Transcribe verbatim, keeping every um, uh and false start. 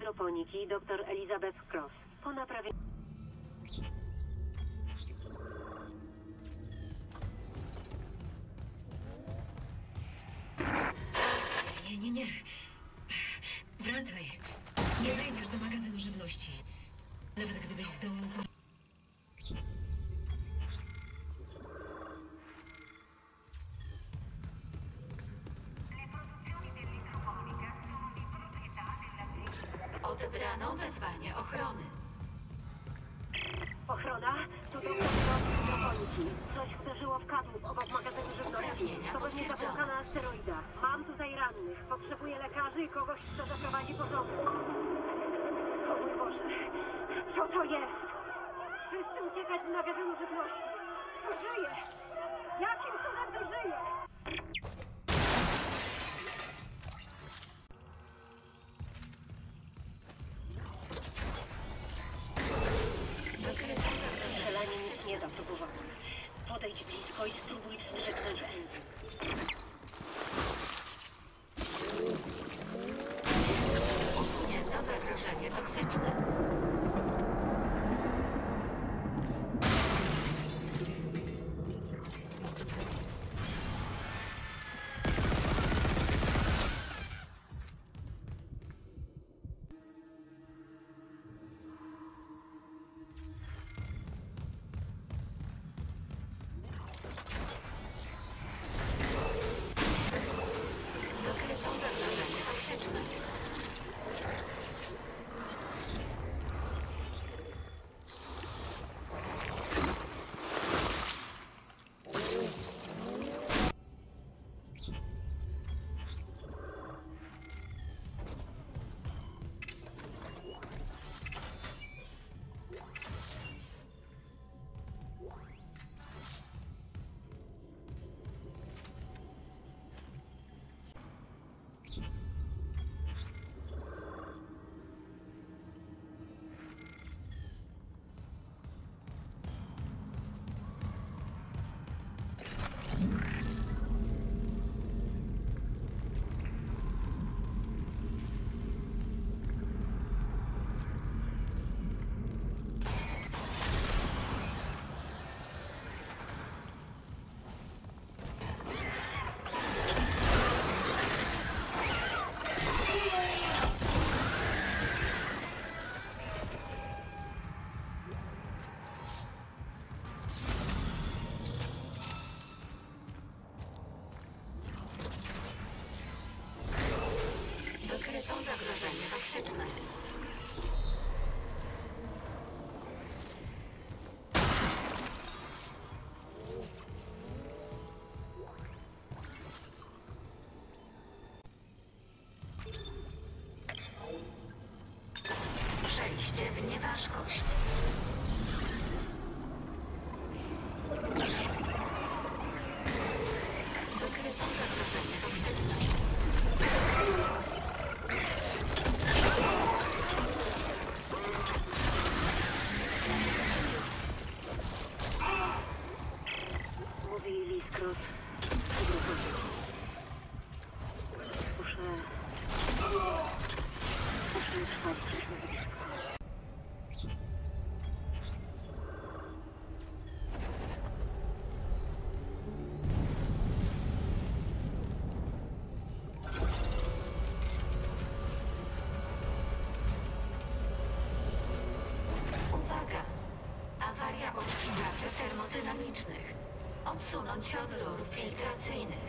hydroponiki dr Elizabeth Cross. Po naprawieniu... Nie, nie, nie. Wracaj. Nie wejdziesz do magazynu żywności. Nawet gdybyś zdołał... Odebrano wezwanie ochrony. Ochrona? To doktor Cross z hydroponiki. Coś uderzyło w kadłub obok magazynu żywności. To pewnie zapłukana asteroida. Mam tutaj rannych. Potrzebuję lekarzy i kogoś, kto zaprowadzi porządek. O mój Boże. Co to jest? Wszyscy uciekać z magazynu żywności. To żyje! Jakim cudem to żyje? Strzelanie nic nie da, próbowałam. Podejdź blisko i spróbuj wstrzyknąć enzym. Usunięto zagrożenie toksyczne. Zagrożenie toksyczne. Przejście w nieważkość. Wykryto zagrożenie toksyczne. Mówi Cross. Muszę... Muszę trwać środowisko. Uwaga! Awaria odczytaczy termodynamicznych. Odsunąć się od rur filtracyjnych.